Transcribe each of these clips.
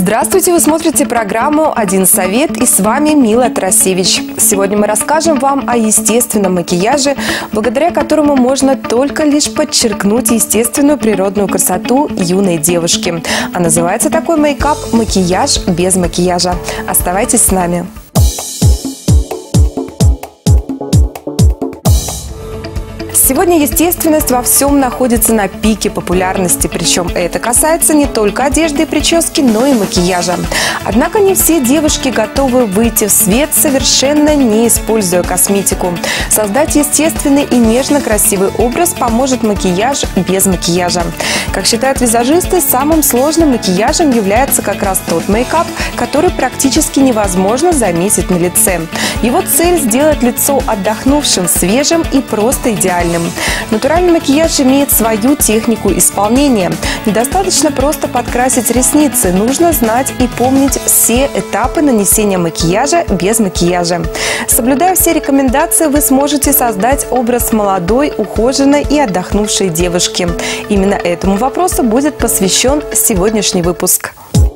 Здравствуйте! Вы смотрите программу «Один совет» и с вами Мила Тарасевич. Сегодня мы расскажем вам о естественном макияже, благодаря которому можно только лишь подчеркнуть естественную природную красоту юной девушки. А называется такой мейкап «Макияж без макияжа». Оставайтесь с нами! Сегодня естественность во всем находится на пике популярности, причем это касается не только одежды и прически, но и макияжа. Однако не все девушки готовы выйти в свет, совершенно не используя косметику. Создать естественный и нежно красивый образ поможет макияж без макияжа. Как считают визажисты, самым сложным макияжем является как раз тот мейкап, который практически невозможно заметить на лице. Его цель – сделать лицо отдохнувшим, свежим и просто идеальным. Натуральный макияж имеет свою технику исполнения. Недостаточно просто подкрасить ресницы, нужно знать и помнить все этапы нанесения макияжа без макияжа. Соблюдая все рекомендации, вы сможете создать образ молодой, ухоженной и отдохнувшей девушки. Именно этому вопросу будет посвящен сегодняшний выпуск.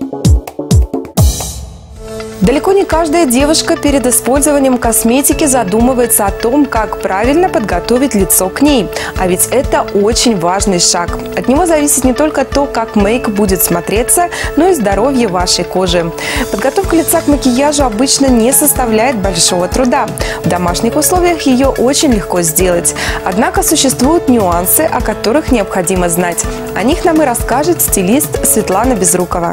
Далеко не каждая девушка перед использованием косметики задумывается о том, как правильно подготовить лицо к ней. А ведь это очень важный шаг. От него зависит не только то, как мейк будет смотреться, но и здоровье вашей кожи. Подготовка лица к макияжу обычно не составляет большого труда. В домашних условиях ее очень легко сделать. Однако существуют нюансы, о которых необходимо знать. О них нам и расскажет стилист Светлана Безрукова.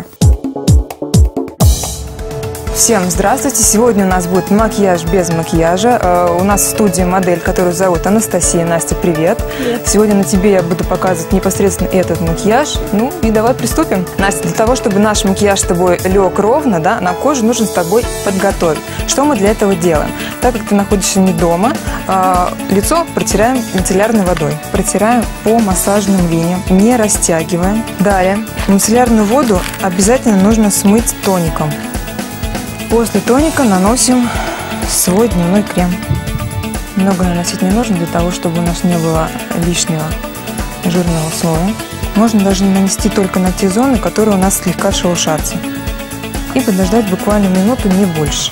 Всем здравствуйте! Сегодня у нас будет макияж без макияжа. У нас в студии модель, которую зовут Анастасия. Настя, привет! Привет! Сегодня на тебе я буду показывать непосредственно этот макияж. Ну и давай приступим. Настя, для того, чтобы наш макияж с тобой лег ровно, да, на кожу нужно с тобой подготовить. Что мы для этого делаем? Так как ты находишься не дома, лицо протираем мицеллярной водой. Протираем по массажным линиям, не растягиваем. Далее мицеллярную воду обязательно нужно смыть тоником. После тоника наносим свой дневной крем. Много наносить не нужно для того, чтобы у нас не было лишнего жирного слоя. Можно даже нанести только на те зоны, которые у нас слегка шелушатся. И подождать буквально минуту, не больше.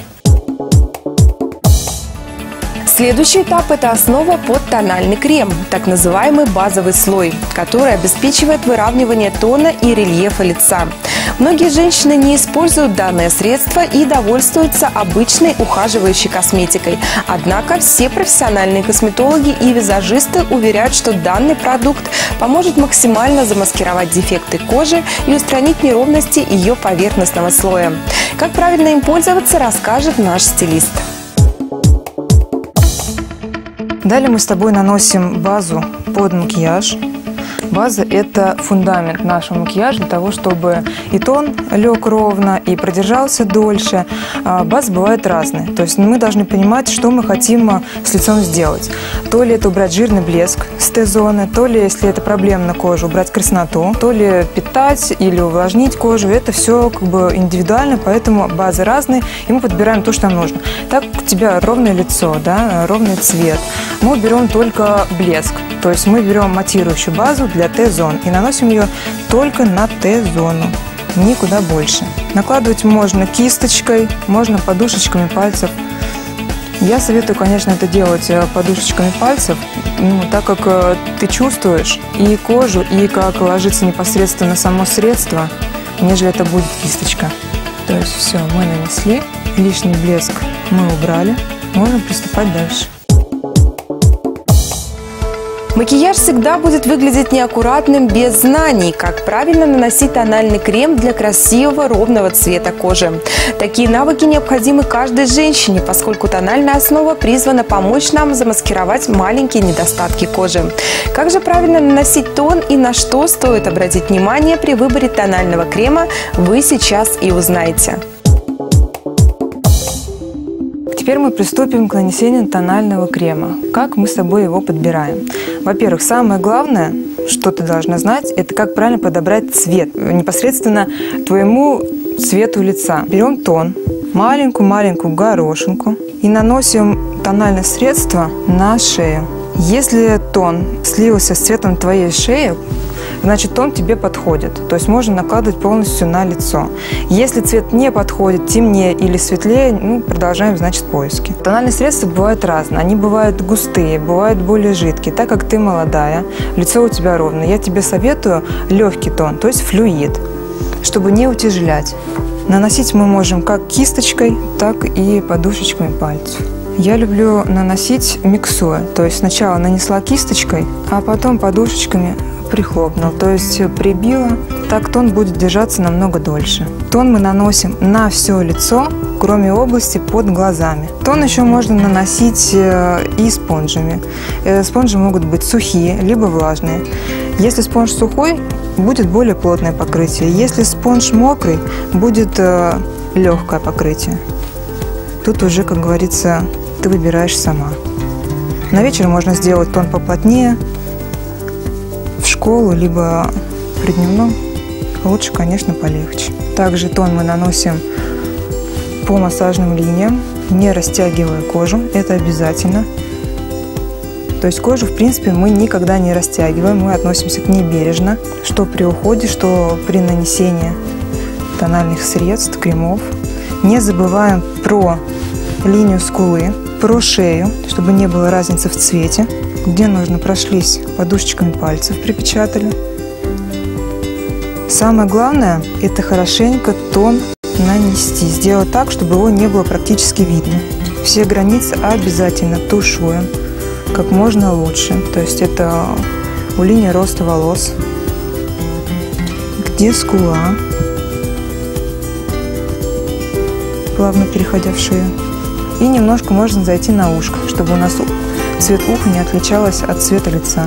Следующий этап – это основа под тональный крем, так называемый базовый слой, который обеспечивает выравнивание тона и рельефа лица. Многие женщины не используют данное средство и довольствуются обычной ухаживающей косметикой. Однако все профессиональные косметологи и визажисты уверяют, что данный продукт поможет максимально замаскировать дефекты кожи и устранить неровности ее поверхностного слоя. Как правильно им пользоваться, расскажет наш стилист. Далее мы с тобой наносим базу под макияж. База – это фундамент нашего макияжа для того, чтобы и тон лег ровно, и продержался дольше. Базы бывают разные. То есть мы должны понимать, что мы хотим с лицом сделать. То ли это убрать жирный блеск с Т-зоны, то ли, если это проблема на коже, убрать красноту, то ли питать или увлажнить кожу. Это все как бы индивидуально, поэтому базы разные, и мы подбираем то, что нам нужно. Так как у тебя ровное лицо, да, ровный цвет, мы берем только блеск. То есть мы берем матирующую базу для Т-зон и наносим ее только на Т-зону, никуда больше. Накладывать можно кисточкой, можно подушечками пальцев. Я советую, конечно, это делать подушечками пальцев, так как ты чувствуешь и кожу, и как ложится непосредственно само средство, нежели это будет кисточка. То есть все, мы нанесли, лишний блеск мы убрали, можно приступать дальше. Макияж всегда будет выглядеть неаккуратным без знаний, как правильно наносить тональный крем для красивого ровного цвета кожи. Такие навыки необходимы каждой женщине, поскольку тональная основа призвана помочь нам замаскировать маленькие недостатки кожи. Как же правильно наносить тон и на что стоит обратить внимание при выборе тонального крема, вы сейчас и узнаете. Теперь мы приступим к нанесению тонального крема. Как мы с собой его подбираем? Во-первых, самое главное, что ты должна знать, это как правильно подобрать цвет непосредственно твоему цвету лица. Берем тон, маленькую-маленькую горошинку и наносим тональное средство на шею. Если тон слился с цветом твоей шеи, значит тон тебе подходит. То есть можно накладывать полностью на лицо. Если цвет не подходит, темнее или светлее, продолжаем, значит, поиски. Тональные средства бывают разные. Они бывают густые, бывают более жидкие. Так как ты молодая, лицо у тебя ровное, я тебе советую легкий тон, то есть флюид, чтобы не утяжелять. Наносить мы можем как кисточкой, так и подушечками пальцев. Я люблю наносить миксуя, то есть сначала нанесла кисточкой, а потом подушечками прихлопнула, то есть прибила. Так тон будет держаться намного дольше. Тон мы наносим на все лицо, кроме области под глазами. Тон еще можно наносить и спонжами. Спонжи могут быть сухие, либо влажные. Если спонж сухой, будет более плотное покрытие. Если спонж мокрый, будет легкое покрытие. Тут уже, как говорится, ты выбираешь сама. На вечер можно сделать тон поплотнее, в школу, либо при дневном. Лучше, конечно, полегче. Также тон мы наносим по массажным линиям, не растягивая кожу. Это обязательно. То есть кожу, в принципе, мы никогда не растягиваем, мы относимся к ней бережно, что при уходе, что при нанесении тональных средств, кремов. Не забываем про линию скулы, про шею, чтобы не было разницы в цвете. Где нужно, прошлись подушечками пальцев, припечатали. Самое главное – это хорошенько тон нанести, сделать так, чтобы его не было практически видно. Все границы обязательно тушуем как можно лучше. То есть это у линии роста волос, где скула, плавно переходя в шею. И немножко можно зайти на ушко, чтобы у нас цвет уха не отличалась от цвета лица.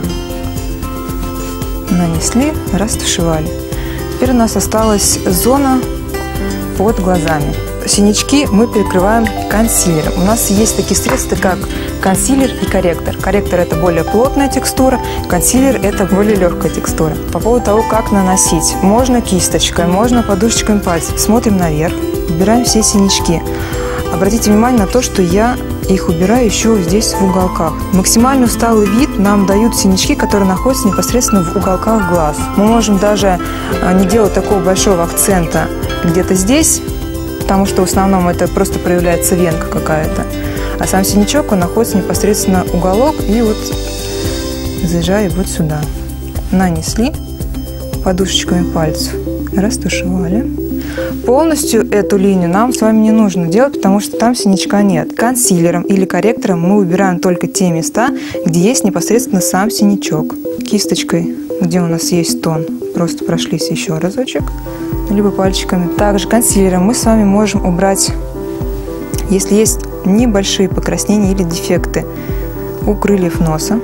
Нанесли, растушевали. Теперь у нас осталась зона под глазами. Синячки мы перекрываем консилером. У нас есть такие средства, как консилер и корректор. Корректор – это более плотная текстура, консилер – это более легкая текстура. По поводу того, как наносить. Можно кисточкой, можно подушечками пальцев. Смотрим наверх, убираем все синячки. Обратите внимание на то, что я их убираю еще здесь в уголках. Максимально усталый вид нам дают синячки, которые находятся непосредственно в уголках глаз. Мы можем даже не делать такого большого акцента где-то здесь, потому что в основном это просто проявляется венка какая-то. А сам синячок, он находится непосредственно уголок, и вот заезжая вот сюда. Нанесли подушечками пальцев, растушевали. Полностью эту линию нам с вами не нужно делать, потому что там синячка нет. Консилером или корректором мы убираем только те места, где есть непосредственно сам синячок. Кисточкой, где у нас есть тон, просто прошлись еще разочек, либо пальчиками. Также консилером мы с вами можем убрать, если есть небольшие покраснения или дефекты у крыльев носа.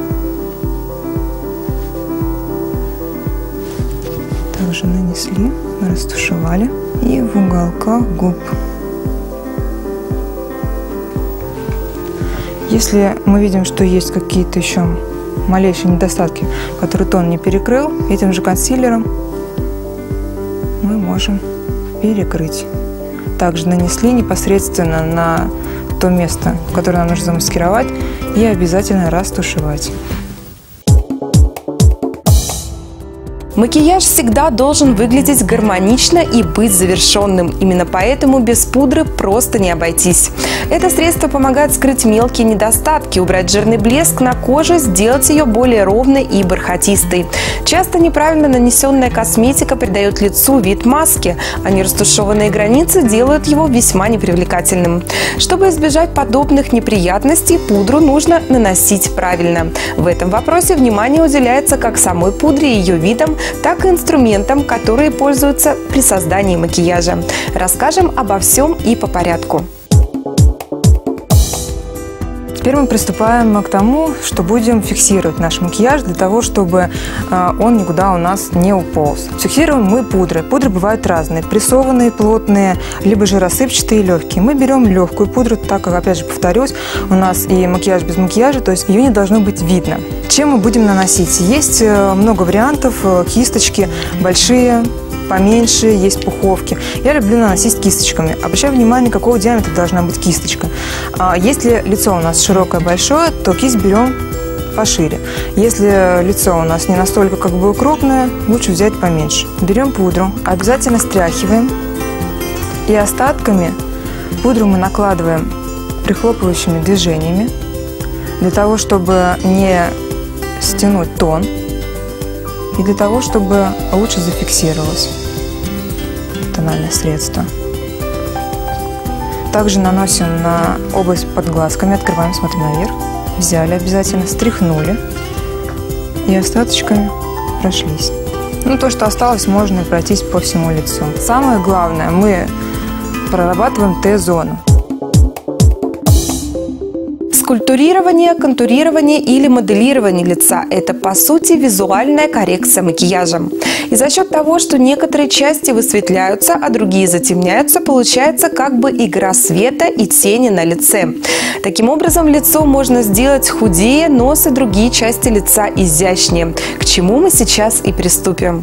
Также нанесли, растушевали. И в уголках губ. Если мы видим, что есть какие-то еще малейшие недостатки, которые тон не перекрыл, этим же консилером мы можем перекрыть. Также нанесли непосредственно на то место, которое нам нужно замаскировать, и обязательно растушевать. Макияж всегда должен выглядеть гармонично и быть завершенным. Именно поэтому без пудры просто не обойтись. Это средство помогает скрыть мелкие недостатки, убрать жирный блеск на коже, сделать ее более ровной и бархатистой. Часто неправильно нанесенная косметика придает лицу вид маски, а нерастушеванные границы делают его весьма непривлекательным. Чтобы избежать подобных неприятностей, пудру нужно наносить правильно. В этом вопросе внимание уделяется как самой пудре и ее видам, так и инструментам, которые пользуются при создании макияжа. Расскажем обо всем и по порядку. Теперь мы приступаем к тому, что будем фиксировать наш макияж для того, чтобы он никуда у нас не уполз. Фиксируем мы пудры. Пудры бывают разные. Прессованные, плотные, либо же рассыпчатые и легкие. Мы берем легкую пудру, так как, опять же, повторюсь, у нас и макияж без макияжа, то есть ее не должно быть видно. Чем мы будем наносить? Есть много вариантов. Кисточки большие, поменьше, есть пуховки. Я люблю наносить кисточками. Обращаю внимание, какого диаметра должна быть кисточка. Если лицо у нас широкое, большое, то кисть берем пошире. Если лицо у нас не настолько крупное, лучше взять поменьше. Берем пудру, обязательно стряхиваем. И остатками пудру мы накладываем прихлопывающими движениями, для того, чтобы не стянуть тон и для того, чтобы лучше зафиксировалось тональное средство. Также наносим на область под глазками, открываем, смотрим наверх. Взяли обязательно, стряхнули и остаточками прошлись. То, что осталось, можно пройтись по всему лицу. Самое главное, мы прорабатываем Т-зону. Скульптурирование, контурирование или моделирование лица – это, по сути, визуальная коррекция макияжем. И за счет того, что некоторые части высветляются, а другие затемняются, получается как бы игра света и тени на лице. Таким образом, лицо можно сделать худее, нос и другие части лица изящнее, к чему мы сейчас и приступим.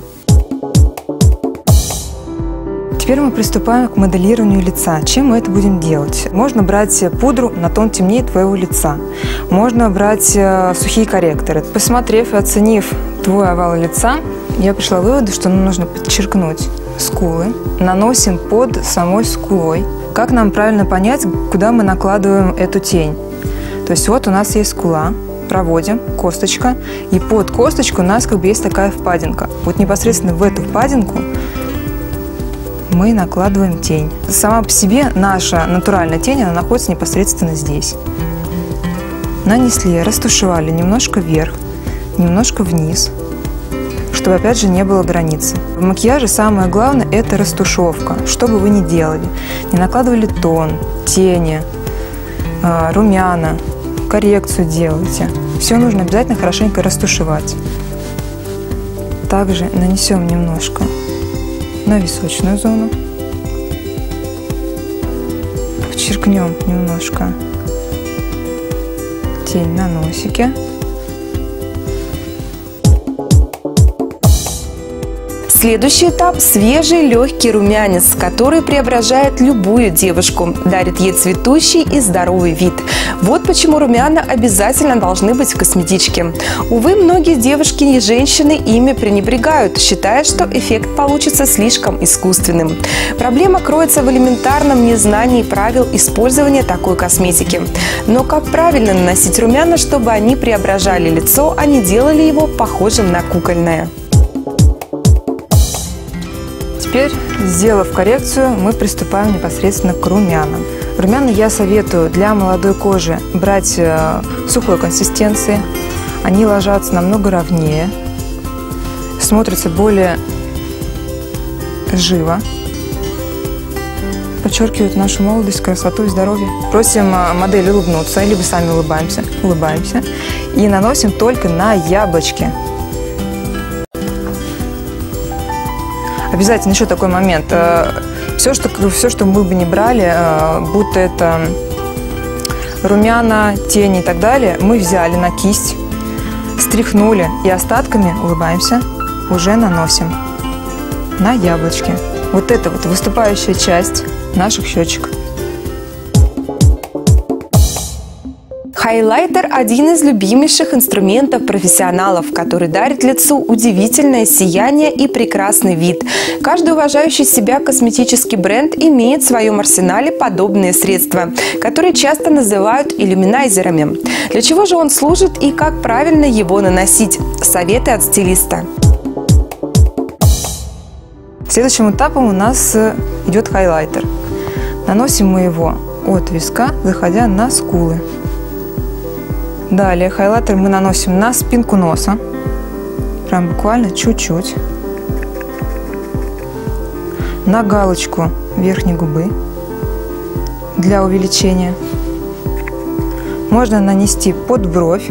Теперь мы приступаем к моделированию лица. Чем мы это будем делать? Можно брать пудру на тон темнее твоего лица. Можно брать сухие корректоры. Посмотрев и оценив твой овал лица, я пришла к выводу, что нам нужно подчеркнуть скулы. Наносим под самой скулой. Как нам правильно понять, куда мы накладываем эту тень? То есть вот у нас есть скула. Проводим, косточка. И под косточку у нас есть такая впадинка. Вот непосредственно в эту впадинку мы накладываем тень. Сама по себе наша натуральная тень, она находится непосредственно здесь. Нанесли, растушевали немножко вверх, немножко вниз, чтобы опять же не было границы. В макияже самое главное – это растушевка. Что бы вы ни делали, не накладывали тон, тени, румяна, коррекцию делайте. Все нужно обязательно хорошенько растушевать. Также нанесем немножко на височную зону. Подчеркнем немножко тень на носике. Следующий этап – свежий легкий румянец, который преображает любую девушку, дарит ей цветущий и здоровый вид. Вот почему румяна обязательно должны быть в косметичке. Увы, многие девушки и женщины ими пренебрегают, считая, что эффект получится слишком искусственным. Проблема кроется в элементарном незнании правил использования такой косметики. Но как правильно наносить румяна, чтобы они преображали лицо, а не делали его похожим на кукольное? Теперь, сделав коррекцию, мы приступаем непосредственно к румянам. Румяна я советую для молодой кожи брать сухой консистенции. Они ложатся намного ровнее, смотрятся более живо, подчеркивают нашу молодость, красоту и здоровье. Просим модель улыбнуться, либо сами улыбаемся и наносим только на яблочки. Обязательно еще такой момент. Все, что мы бы не брали, будто это румяна, тени и так далее, мы взяли на кисть, стряхнули и остатками, улыбаемся, уже наносим на яблочки. Вот это вот выступающая часть наших щечек. Хайлайтер – один из любимейших инструментов профессионалов, который дарит лицу удивительное сияние и прекрасный вид. Каждый уважающий себя косметический бренд имеет в своем арсенале подобные средства, которые часто называют иллюминайзерами. Для чего же он служит и как правильно его наносить? Советы от стилиста. Следующим этапом у нас идет хайлайтер. Наносим мы его от виска, заходя на скулы. Далее хайлайтер мы наносим на спинку носа, прям буквально чуть-чуть, на галочку верхней губы для увеличения. Можно нанести под бровь,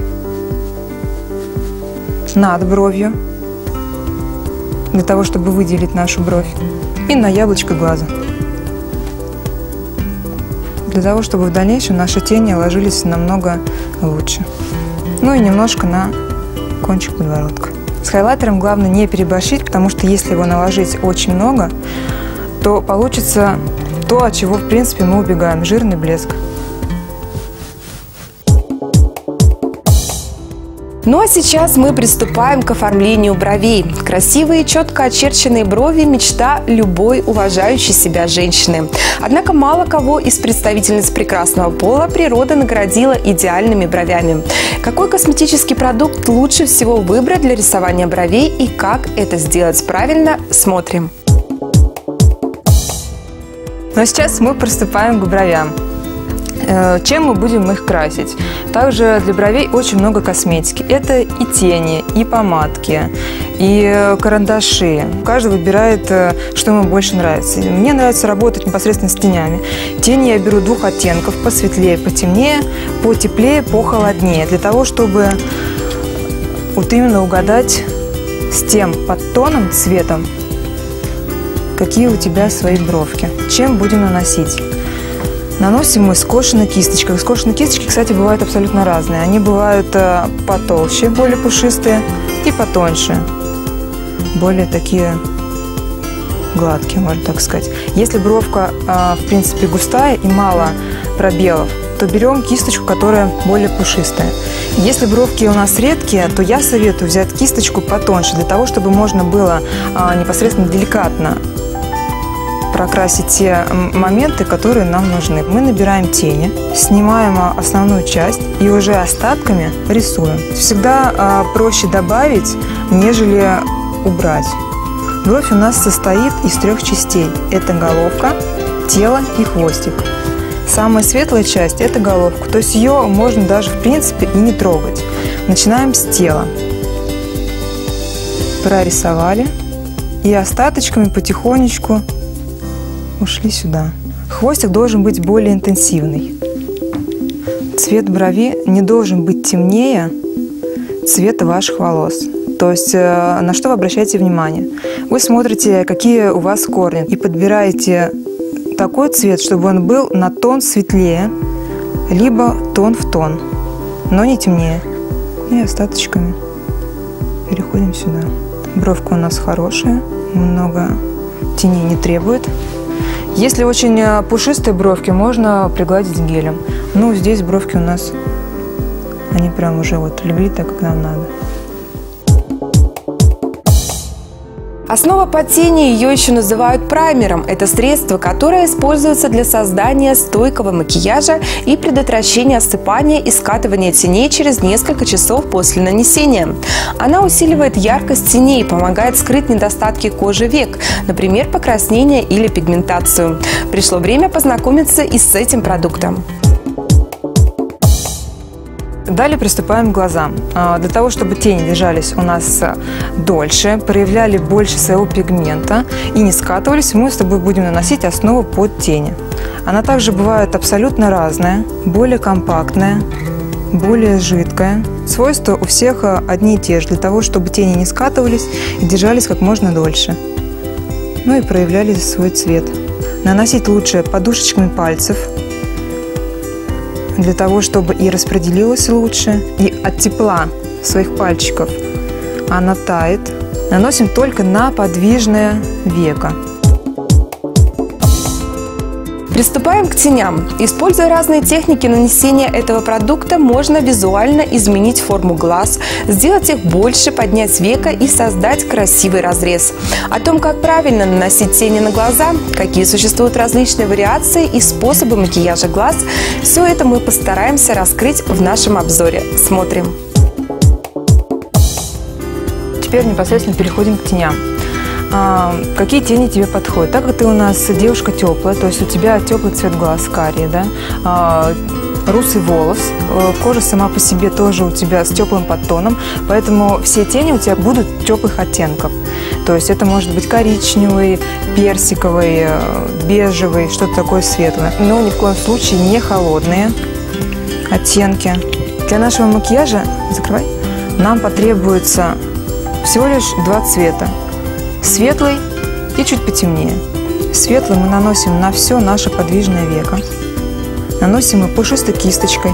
над бровью, для того, чтобы выделить нашу бровь, и на яблочко глаза, для того, чтобы в дальнейшем наши тени ложились намного лучше. Ну и немножко на кончик подбородка. С хайлайтером главное не переборщить, потому что если его наложить очень много, то получится то, от чего в принципе мы убегаем – жирный блеск. Ну а сейчас мы приступаем к оформлению бровей. Красивые, четко очерченные брови – мечта любой уважающей себя женщины. Однако мало кого из представительниц прекрасного пола природа наградила идеальными бровями. Какой косметический продукт лучше всего выбрать для рисования бровей и как это сделать правильно, смотрим. Ну а сейчас мы приступаем к бровям. Чем мы будем их красить? Также для бровей очень много косметики. Это и тени, и помадки, и карандаши. Каждый выбирает, что ему больше нравится. Мне нравится работать непосредственно с тенями. Тени я беру двух оттенков: посветлее, потемнее, потеплее, похолоднее. Для того, чтобы вот именно угадать с тем подтоном, цветом, какие у тебя свои бровки. Чем будем наносить? Наносим мы скошенной кисточкой. Скошенные кисточки, кстати, бывают абсолютно разные. Они бывают потолще, более пушистые, и потоньше, более такие гладкие, можно так сказать. Если бровка, в принципе, густая и мало пробелов, то берем кисточку, которая более пушистая. Если бровки у нас редкие, то я советую взять кисточку потоньше, для того, чтобы можно было непосредственно деликатно прокрасить те моменты, которые нам нужны. Мы набираем тени, снимаем основную часть и уже остатками рисуем. Всегда проще добавить, нежели убрать. Бровь у нас состоит из 3 частей. Это головка, тело и хвостик. Самая светлая часть – это головка, то есть ее можно даже в принципе и не трогать. Начинаем с тела. Прорисовали и остаточками потихонечку ушли сюда. Хвостик должен быть более интенсивный. Цвет брови не должен быть темнее цвета ваших волос. То есть на что вы обращаете внимание? Вы смотрите, какие у вас корни, и подбираете такой цвет, чтобы он был на тон светлее, либо тон в тон, но не темнее. И остаточками переходим сюда. Бровка у нас хорошая, много теней не требует. Если очень пушистые бровки, можно пригладить гелем. Ну, здесь бровки у нас, они прям уже вот легли так, как нам надо. Основа под тени, ее еще называют праймером. Это средство, которое используется для создания стойкого макияжа и предотвращения осыпания и скатывания теней через несколько часов после нанесения. Она усиливает яркость теней и помогает скрыть недостатки кожи век, например, покраснение или пигментацию. Пришло время познакомиться и с этим продуктом. Далее приступаем к глазам. Для того, чтобы тени держались у нас дольше, проявляли больше своего пигмента и не скатывались, мы с тобой будем наносить основу под тени. Она также бывает абсолютно разная, более компактная, более жидкая. Свойства у всех одни и те же, для того, чтобы тени не скатывались и держались как можно дольше. Ну и проявляли свой цвет. Наносить лучше подушечками пальцев, для того, чтобы и распределилась лучше, и от тепла своих пальчиков она тает. Наносим только на подвижное веко. Приступаем к теням. Используя разные техники нанесения этого продукта, можно визуально изменить форму глаз, сделать их больше, поднять веко и создать красивый разрез. О том, как правильно наносить тени на глаза, какие существуют различные вариации и способы макияжа глаз, все это мы постараемся раскрыть в нашем обзоре. Смотрим. Теперь непосредственно переходим к теням. Какие тени тебе подходят? Так как ты у нас девушка теплая, то есть у тебя теплый цвет глаз, карие, да? Русый волос, кожа сама по себе тоже у тебя с теплым подтоном, поэтому все тени у тебя будут теплых оттенков. То есть это может быть коричневый, персиковый, бежевый, что-то такое светлое. Но ни в коем случае не холодные оттенки. Для нашего макияжа, закрывай, нам потребуется всего лишь 2 цвета. Светлый и чуть потемнее. Светлый мы наносим на все наше подвижное веко. Наносим мы пушистой кисточкой.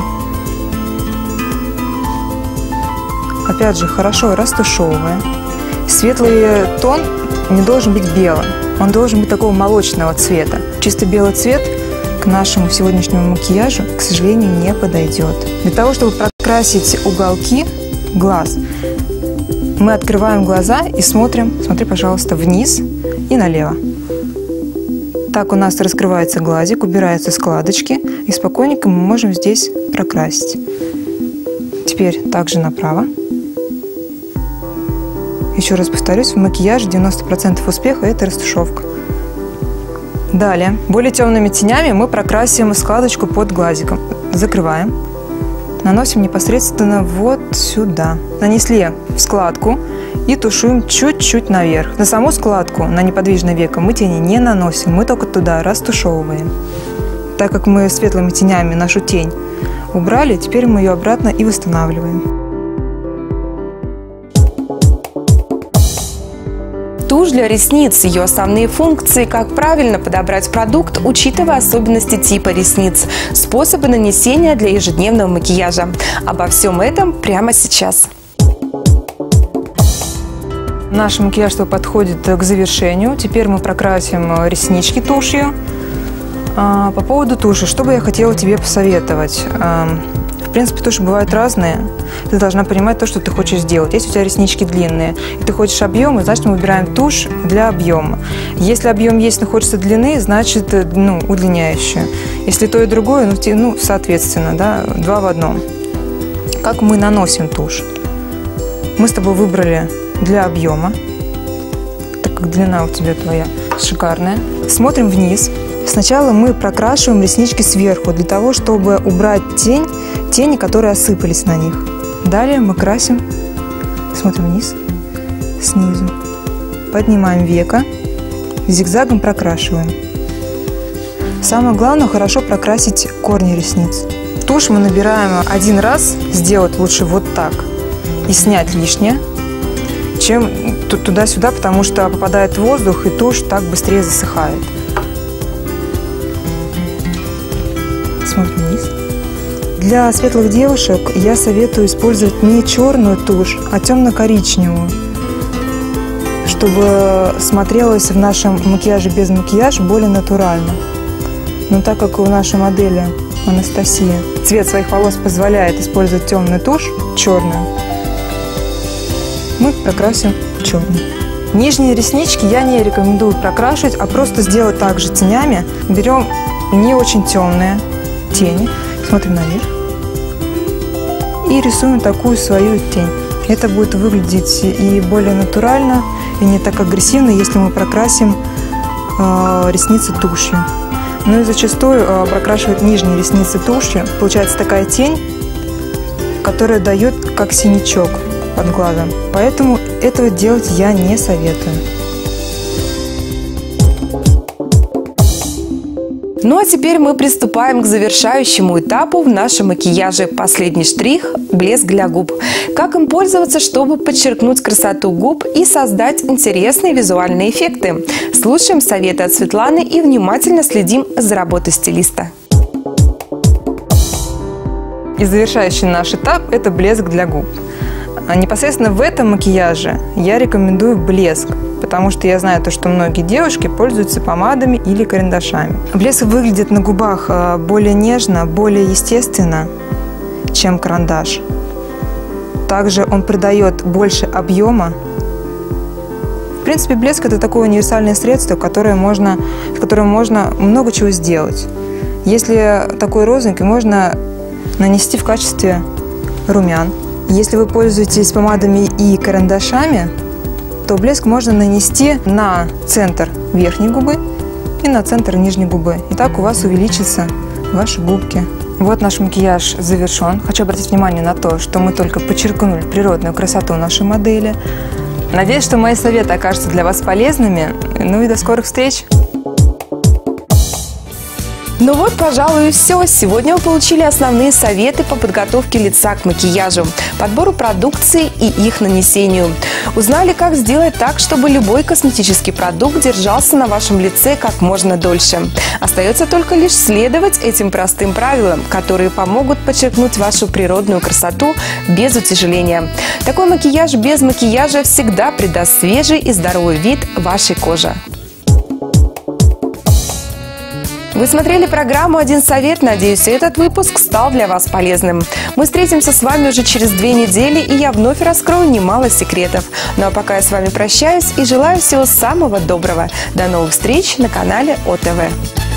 Опять же, хорошо растушевывая. Светлый тон не должен быть белым. Он должен быть такого молочного цвета. Чисто белый цвет к нашему сегодняшнему макияжу, к сожалению, не подойдет. Для того, чтобы прокрасить уголки глаз. Мы открываем глаза и смотрим, смотри, пожалуйста, вниз и налево. Так у нас раскрывается глазик, убираются складочки, и спокойненько мы можем здесь прокрасить. Теперь также направо. Еще раз повторюсь, в макияже 90% успеха – это растушевка. Далее, более темными тенями мы прокрасим складочку под глазиком. Закрываем. Наносим непосредственно вот сюда. Нанесли в складку и тушуем чуть-чуть наверх. На саму складку, на неподвижное веко, мы тени не наносим, мы только туда растушевываем. Так как мы светлыми тенями нашу тень убрали, теперь мы ее обратно и восстанавливаем. Тушь для ресниц. Ее основные функции – как правильно подобрать продукт, учитывая особенности типа ресниц, способы нанесения для ежедневного макияжа. Обо всем этом прямо сейчас. Наш макияж подходит к завершению. Теперь мы прокрасим реснички тушью. По поводу туши, что бы я хотела тебе посоветовать? В принципе, туши бывают разные. Ты должна понимать то, что ты хочешь сделать. Если у тебя реснички длинные, и ты хочешь объема, значит, мы выбираем тушь для объема. Если объем есть, но хочется длины, значит, удлиняющую. Если то и другое, соответственно, да, 2 в 1. Как мы наносим тушь? Мы с тобой выбрали для объема, так как длина у тебя твоя шикарная. Смотрим вниз. Сначала мы прокрашиваем реснички сверху, для того, чтобы убрать тени, которые осыпались на них. Далее мы красим, смотрим вниз, снизу. Поднимаем веко, зигзагом прокрашиваем. Самое главное, хорошо прокрасить корни ресниц. Тушь мы набираем 1 раз, сделать лучше вот так и снять лишнее, чем туда-сюда, потому что попадает воздух, и тушь так быстрее засыхает. Смотрим вниз. Для светлых девушек я советую использовать не черную тушь, а темно-коричневую, чтобы смотрелось в нашем макияже без макияжа более натурально. Но так как у нашей модели Анастасия цвет своих волос позволяет использовать темную тушь, черную, мы прокрасим черный. Нижние реснички я не рекомендую прокрашивать, а просто сделать также тенями. Берем не очень темные тени, смотрим наверх и рисуем такую свою тень. Это будет выглядеть и более натурально, и не так агрессивно, если мы прокрасим ресницы тушью. Ну и зачастую прокрашивать нижние ресницы тушью, получается такая тень, которая дает как синячок под глазом. Поэтому этого делать я не советую. Ну а теперь мы приступаем к завершающему этапу в нашем макияже. Последний штрих – блеск для губ. Как им пользоваться, чтобы подчеркнуть красоту губ и создать интересные визуальные эффекты? Слушаем советы от Светланы и внимательно следим за работой стилиста. И завершающий наш этап – это блеск для губ. Непосредственно в этом макияже я рекомендую блеск, потому что я знаю, что многие девушки пользуются помадами или карандашами. Блеск выглядит на губах более нежно, более естественно, чем карандаш. Также он придает больше объема. В принципе, блеск – это такое универсальное средство, с которым можно много чего сделать. Если такой розовенький, можно нанести в качестве румян. Если вы пользуетесь помадами и карандашами, то блеск можно нанести на центр верхней губы и на центр нижней губы. И так у вас увеличатся ваши губки. Вот наш макияж завершен. Хочу обратить внимание на то, что мы только подчеркнули природную красоту нашей модели. Надеюсь, что мои советы окажутся для вас полезными. Ну и до скорых встреч! Ну вот, пожалуй, и все. Сегодня вы получили основные советы по подготовке лица к макияжу, подбору продукции и их нанесению. Узнали, как сделать так, чтобы любой косметический продукт держался на вашем лице как можно дольше. Остается только лишь следовать этим простым правилам, которые помогут подчеркнуть вашу природную красоту без утяжеления. Такой макияж без макияжа всегда придаст свежий и здоровый вид вашей коже. Вы смотрели программу «Один совет». Надеюсь, этот выпуск стал для вас полезным. Мы встретимся с вами уже через 2 недели, и я вновь раскрою немало секретов. Ну а пока я с вами прощаюсь и желаю всего самого доброго. До новых встреч на канале ОТВ.